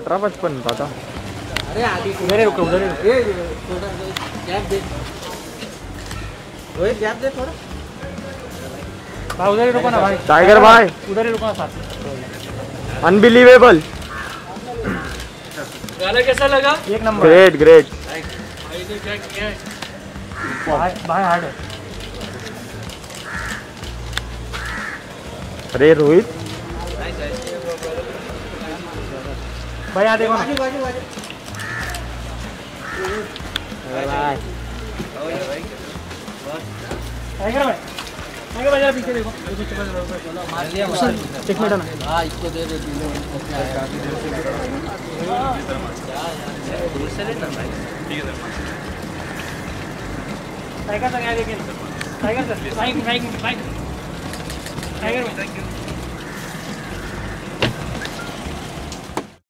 18-55 था। अरे आगे उधर ही रुको, उधर ही रुको। थोड़ा गैप दे, रोहित गैप दे थोड़ा भाई, उधर ही रुको ना भाई। टाइगर भाई उधर ही रुको ना साथ। अनबिलीवेबल। गाना कैसा लगा? एक नंबर। Great great. भाई तो क्या किया है? भाई हार्ड है। अरे रोहित भाई यहाँ देखो ना। बाजू बाजू बाजू टाइगर भाई, टाइगर भाई जरा पीछे देखो। मार लिया एक मिनट ना। हाँ इसको दे दे टाइगर सर यहाँ देखिए। टाइगर सर, टाइगर भाई।